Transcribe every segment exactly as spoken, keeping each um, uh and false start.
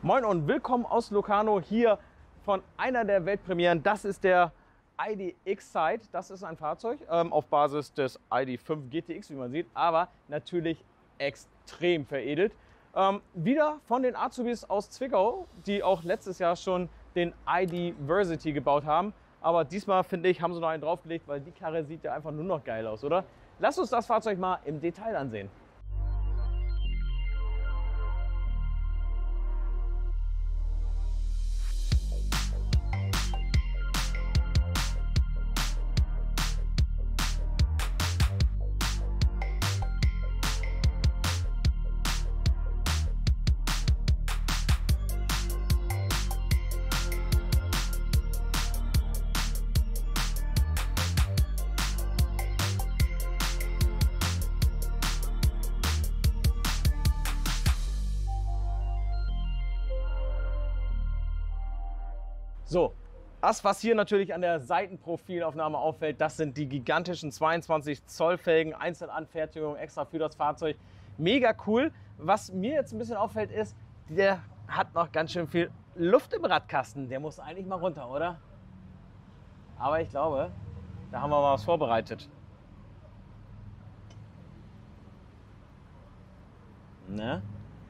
Moin und willkommen aus Locarno hier von einer der Weltpremieren. Das ist der I D X-Side. Das ist ein Fahrzeug ähm, auf Basis des I D fünf G T X, wie man sieht, aber natürlich extrem veredelt. Ähm, wieder von den Azubis aus Zwickau, die auch letztes Jahr schon den I D Versity gebaut haben. Aber diesmal, finde ich, haben sie noch einen draufgelegt, weil die Karre sieht ja einfach nur noch geil aus, oder? Lasst uns das Fahrzeug mal im Detail ansehen. So, das, was hier natürlich an der Seitenprofilaufnahme auffällt, das sind die gigantischen zweiundzwanzig Zoll Felgen, Einzelanfertigung extra für das Fahrzeug. Mega cool. Was mir jetzt ein bisschen auffällt ist, der hat noch ganz schön viel Luft im Radkasten. Der muss eigentlich mal runter, oder? Aber ich glaube, da haben wir mal was vorbereitet. Ne?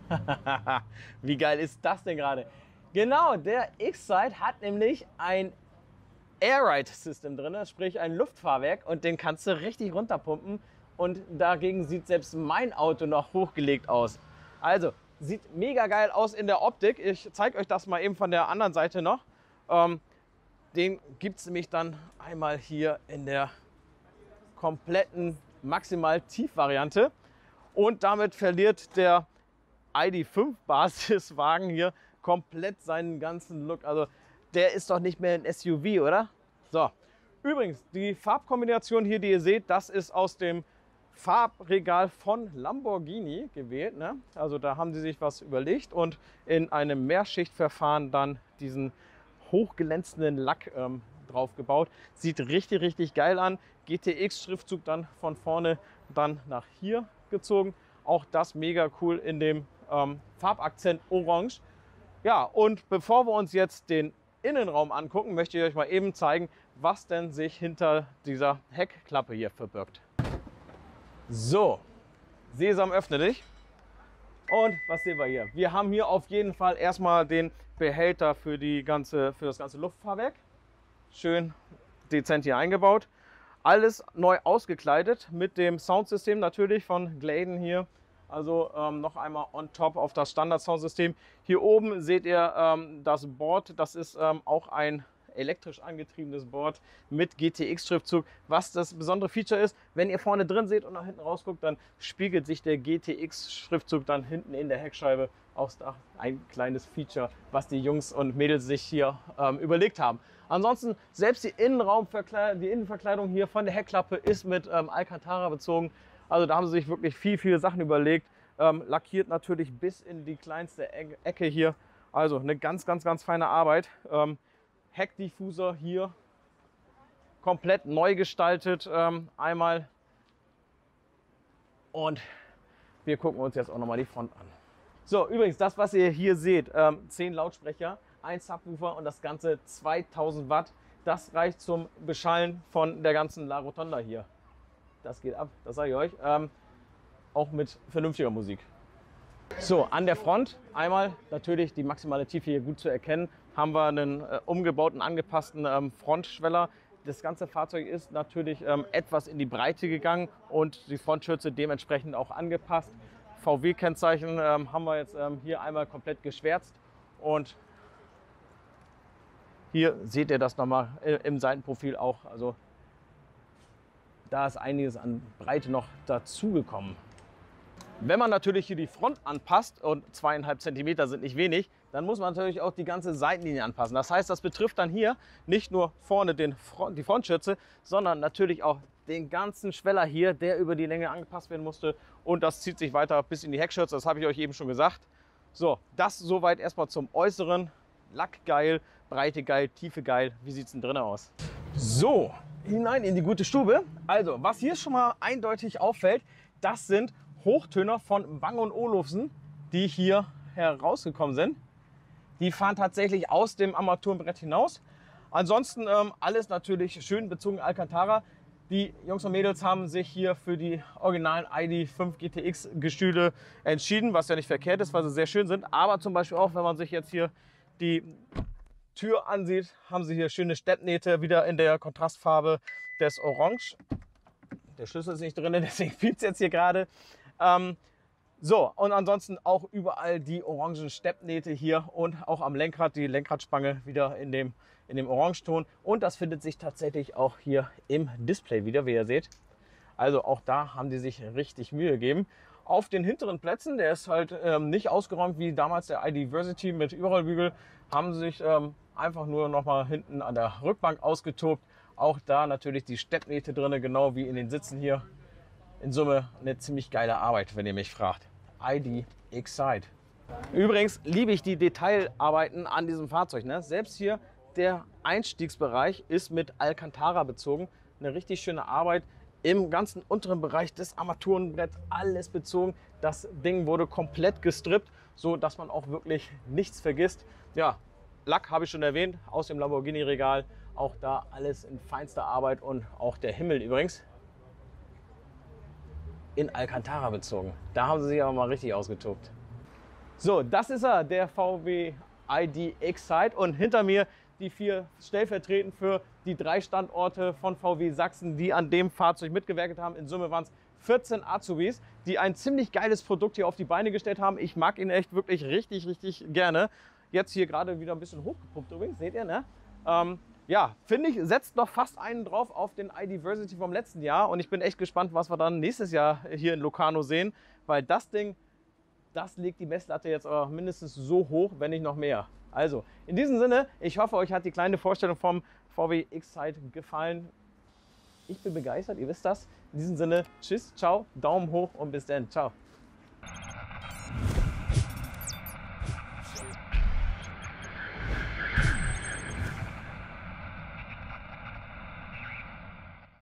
Wie geil ist das denn gerade? Genau, der X-Side hat nämlich ein Air-Ride-System drin, sprich ein Luftfahrwerk, und den kannst du richtig runterpumpen und dagegen sieht selbst mein Auto noch hochgelegt aus. Also, sieht mega geil aus in der Optik. Ich zeige euch das mal eben von der anderen Seite noch. Ähm, den gibt es nämlich dann einmal hier in der kompletten Maximal-Tief-Variante und damit verliert der I D fünf Basiswagen hier komplett seinen ganzen Look. Also der ist doch nicht mehr ein S U V, oder? So, übrigens, die Farbkombination hier, die ihr seht, das ist aus dem Farbregal von Lamborghini gewählt. Ne? Also da haben sie sich was überlegt und in einem Mehrschichtverfahren dann diesen hochglänzenden Lack ähm, drauf gebaut. Sieht richtig, richtig geil an. G T X-Schriftzug dann von vorne dann nach hier gezogen. Auch das mega cool in dem ähm, Farbakzent Orange. Ja, und bevor wir uns jetzt den Innenraum angucken, möchte ich euch mal eben zeigen, was denn sich hinter dieser Heckklappe hier verbirgt. So, Sesam, öffne dich. Und was sehen wir hier? Wir haben hier auf jeden Fall erstmal den Behälter für, die ganze, für das ganze Luftfahrwerk. Schön dezent hier eingebaut. Alles neu ausgekleidet mit dem Soundsystem natürlich von Gladen hier. Also ähm, noch einmal on top auf das Standard-Soundsystem. Hier oben seht ihr ähm, das Board. Das ist ähm, auch ein elektrisch angetriebenes Board mit G T X-Schriftzug. Was das besondere Feature ist, wenn ihr vorne drin seht und nach hinten rausguckt, dann spiegelt sich der G T X-Schriftzug dann hinten in der Heckscheibe aufs Dach. Ein kleines Feature, was die Jungs und Mädels sich hier ähm, überlegt haben. Ansonsten, selbst die, Innenraumverkleidung, die Innenverkleidung hier von der Heckklappe ist mit ähm, Alcantara bezogen. Also da haben sie sich wirklich viel, viele Sachen überlegt. Ähm, lackiert natürlich bis in die kleinste Ecke hier. Also eine ganz, ganz, ganz feine Arbeit. Ähm, Heckdiffusor hier komplett neu gestaltet. Ähm, einmal. Und wir gucken uns jetzt auch nochmal die Front an. So, übrigens, das, was ihr hier seht, ähm, zehn Lautsprecher, ein Subwoofer und das Ganze zweitausend Watt. Das reicht zum Beschallen von der ganzen La Rotonda hier. Das geht ab, das sage ich euch. Ähm, auch mit vernünftiger Musik. So, an der Front einmal natürlich die maximale Tiefe hier gut zu erkennen. Haben wir einen äh, umgebauten, angepassten ähm, Frontschweller. Das ganze Fahrzeug ist natürlich ähm, etwas in die Breite gegangen und die Frontschürze dementsprechend auch angepasst. V W-Kennzeichen ähm, haben wir jetzt ähm, hier einmal komplett geschwärzt. Und hier seht ihr das nochmal im Seitenprofil auch. Also da ist einiges an Breite noch dazugekommen. Wenn man natürlich hier die Front anpasst, und zweieinhalb Zentimeter sind nicht wenig, dann muss man natürlich auch die ganze Seitenlinie anpassen. Das heißt, das betrifft dann hier nicht nur vorne den Front, die Frontschürze, sondern natürlich auch den ganzen Schweller hier, der über die Länge angepasst werden musste. Und das zieht sich weiter bis in die Heckschürze, das habe ich euch eben schon gesagt. So, das soweit erstmal zum Äußeren. Lack geil, Breite geil, Tiefe geil. Wie sieht es denn drin aus? So, hinein in die gute Stube. Also, was hier schon mal eindeutig auffällt, das sind Hochtöner von Bang und Olufsen, die hier herausgekommen sind. Die fahren tatsächlich aus dem Armaturenbrett hinaus. Ansonsten ähm, alles natürlich schön bezogen Alcantara. Die Jungs und Mädels haben sich hier für die originalen I D fünf G T X Gestühle entschieden, was ja nicht verkehrt ist, weil sie sehr schön sind. Aber zum Beispiel auch, wenn man sich jetzt hier die Tür ansieht, haben sie hier schöne Steppnähte, wieder in der Kontrastfarbe des Orange. Der Schlüssel ist nicht drin, deswegen fehlt es jetzt hier gerade. Ähm, so, und ansonsten auch überall die orangen Steppnähte hier und auch am Lenkrad die Lenkradspange wieder in dem, in dem Orangeton. Und das findet sich tatsächlich auch hier im Display wieder, wie ihr seht. Also auch da haben die sich richtig Mühe gegeben. Auf den hinteren Plätzen, der ist halt ähm, nicht ausgeräumt wie damals der I D Versity mit Überrollbügel, haben sie sich ähm, einfach nur noch mal hinten an der Rückbank ausgetobt. Auch da natürlich die Steppnähte drin, genau wie in den Sitzen hier. In Summe eine ziemlich geile Arbeit, wenn ihr mich fragt. I D Excite. Übrigens liebe ich die Detailarbeiten an diesem Fahrzeug. Ne? Selbst hier der Einstiegsbereich ist mit Alcantara bezogen. Eine richtig schöne Arbeit. Im ganzen unteren Bereich des Armaturenbretts alles bezogen. Das Ding wurde komplett gestrippt, so dass man auch wirklich nichts vergisst. Ja, Lack habe ich schon erwähnt, aus dem Lamborghini-Regal. Auch da alles in feinster Arbeit und auch der Himmel übrigens in Alcantara bezogen. Da haben sie sich aber mal richtig ausgetobt. So, das ist er, der V W I D Excite. Und hinter mir die vier stellvertretend für die drei Standorte von V W Sachsen, die an dem Fahrzeug mitgewerkt haben. In Summe waren es vierzehn Azubis, die ein ziemlich geiles Produkt hier auf die Beine gestellt haben. Ich mag ihn echt wirklich richtig, richtig gerne. Jetzt hier gerade wieder ein bisschen hochgepumpt übrigens, seht ihr, ne? Ähm, ja, finde ich, setzt noch fast einen drauf auf den I D Versity vom letzten Jahr. Und ich bin echt gespannt, was wir dann nächstes Jahr hier in Locarno sehen. Weil das Ding, das legt die Messlatte jetzt aber mindestens so hoch, wenn nicht noch mehr. Also, in diesem Sinne, ich hoffe, euch hat die kleine Vorstellung vom V W Excite gefallen. Ich bin begeistert, ihr wisst das. In diesem Sinne, tschüss, ciao, Daumen hoch und bis dann. Ciao.